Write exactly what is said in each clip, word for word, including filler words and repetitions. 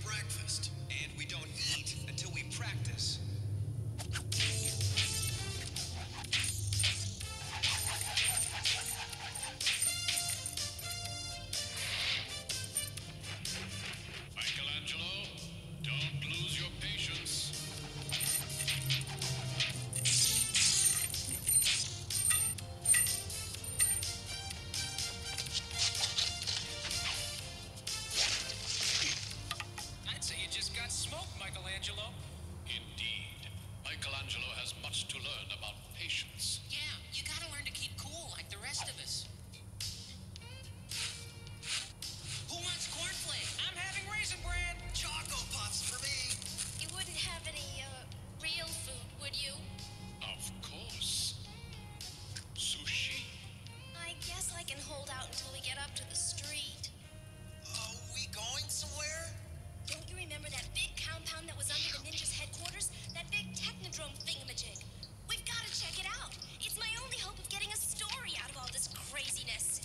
breakfast. And we don't eat until we practice. Michelangelo, don't lose your patience. I'd say you just got smoked, Michelangelo. Indeed. Michelangelo has much to learn about patience. Yeah, you gotta learn to keep cool like the rest of us. Who wants cornflakes? I'm having Raisin Bran. Choco Puffs for me. You wouldn't have any, uh, real food, would you? Of course. Sushi. I guess I can hold out until we get up to the street. Are we going somewhere? Don't you remember that big compound that was under the ninjas' headquarters? That big technodrome thingamajig? We've got to check it out. It's my only hope of getting a story out of all this craziness.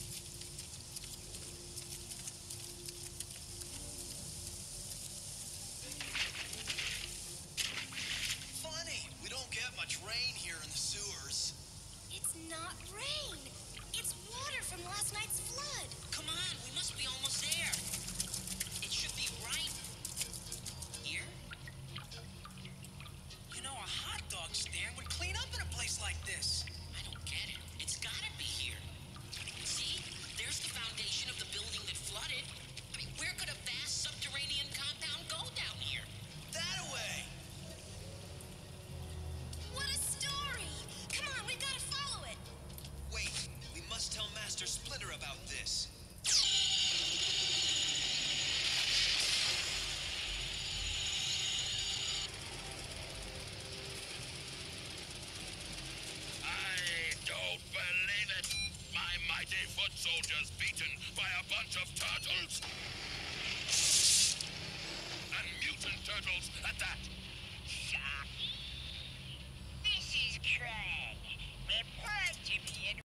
Funny, we don't get much rain here in the sewers. It's not rain. It's water from last night's flood. Come on, we must be almost there. It should be right here. You know, a hot dog stand would clean up in a place like this. I don't get it. It's gotta be here. See? There's the foundation of the building that flooded. I mean, where could a vast subterranean compound go down here? That way. What a story! Come on, we've got to follow it. Wait, we must tell Master Splinter about this. I don't believe it! My mighty foot soldiers beaten by a bunch of turtles! And mutant turtles at that!